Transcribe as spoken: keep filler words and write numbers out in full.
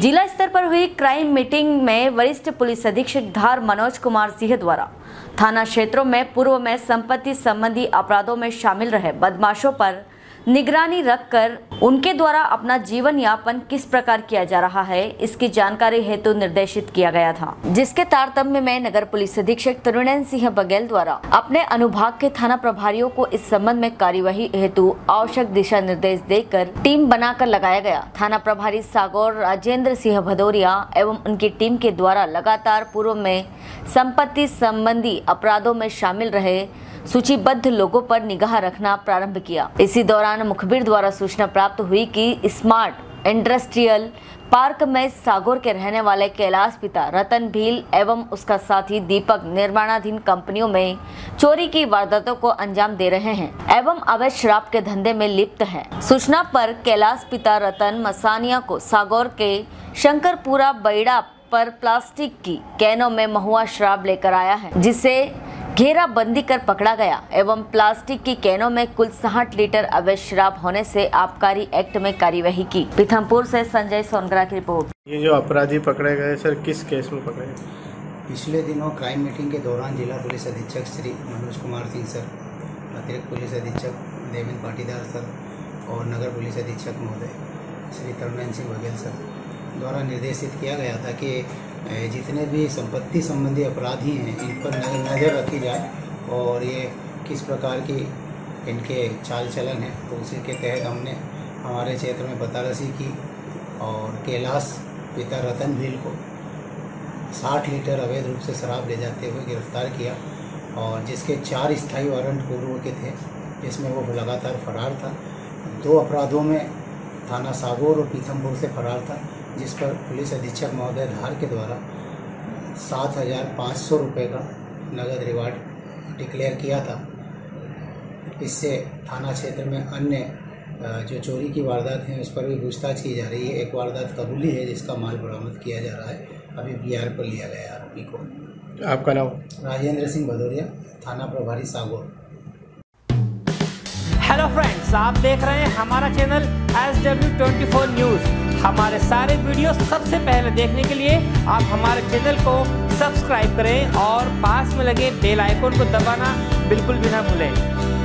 जिला स्तर पर हुई क्राइम मीटिंग में वरिष्ठ पुलिस अधीक्षक धार मनोज कुमार सिंह द्वारा थाना क्षेत्रों में पूर्व में संपत्ति संबंधी अपराधों में शामिल रहे बदमाशों पर निगरानी रखकर उनके द्वारा अपना जीवन यापन किस प्रकार किया जा रहा है, इसकी जानकारी हेतु निर्देशित किया गया था, जिसके तारतम्य में नगर पुलिस अधीक्षक तरुणेन्द्र सिंह बघेल द्वारा अपने अनुभाग के थाना प्रभारियों को इस संबंध में कार्यवाही हेतु आवश्यक दिशा निर्देश देकर टीम बनाकर लगाया गया। थाना प्रभारी सागौर राजेंद्र सिंह भदौरिया एवं उनकी टीम के द्वारा लगातार पूर्व में संपत्ति संबंधी अपराधों में शामिल रहे सूचीबद्ध लोगों पर निगाह रखना प्रारंभ किया। इसी दौरान मुखबिर द्वारा सूचना प्राप्त हुई कि स्मार्ट इंडस्ट्रियल पार्क में सागौर के रहने वाले कैलाश पिता रतन भील एवं उसका साथी दीपक निर्माणाधीन कंपनियों में चोरी की वारदातों को अंजाम दे रहे हैं एवं अवैध शराब के धंधे में लिप्त हैं। सूचना पर कैलाश पिता रतन मसानिया को सागौर के शंकरपुरा बैड़ा पर प्लास्टिक की कैनों में महुआ शराब लेकर आया है, जिसे घेराबंदी कर पकड़ा गया एवं प्लास्टिक की कैनों में कुल साठ लीटर अवैध शराब होने से आबकारी एक्ट में कार्यवाही की। पीथमपुर से संजय सोनगरा की रिपोर्ट। ये जो अपराधी पकड़े गए सर, किस केस में पकड़े गए? पिछले दिनों क्राइम मीटिंग के दौरान जिला पुलिस अधीक्षक श्री मनोज कुमार सिंह सर, अतिरिक्त पुलिस अधीक्षक देवेंद्र पाटीदार सर और नगर पुलिस अधीक्षक महोदय श्री तरुणेन्द्र सिंह बघेल सर द्वारा निर्देशित किया गया था कि जितने भी संपत्ति संबंधी अपराधी हैं इन पर नज़र रखी जाए और ये किस प्रकार की इनके चाल चलन है, तो उसी के तहत हमने हमारे क्षेत्र में पतारसी की और कैलाश पिता रतन भील को साठ लीटर अवैध रूप से शराब ले जाते हुए गिरफ्तार किया और जिसके चार स्थायी वारंट पूर्व के थे, जिसमें वो लगातार फरार था। दो अपराधों में थाना सागौर और पीथमपुर से फरार था, जिस पर पुलिस अधीक्षक महोदय धार के द्वारा सात हज़ार पाँच सौ रुपये का नगद रिवार्ड डिक्लेयर किया था। इससे थाना क्षेत्र में अन्य जो चोरी की वारदात हैं उस पर भी पूछताछ की जा रही है। एक वारदात कबूली है जिसका माल बरामद किया जा रहा है, अभी बी आर पर लिया गया आरोपी को। आपका नाम? राजेंद्र सिंह भदौरिया, थाना प्रभारी सागौर। हेलो फ्रेंड्स, आप देख रहे हैं हमारा channel S W twenty four news. हमारे सारे वीडियो सबसे पहले देखने के लिए आप हमारे चैनल को सब्सक्राइब करें और पास में लगे बेल आइकन को दबाना बिल्कुल भी ना भूलें।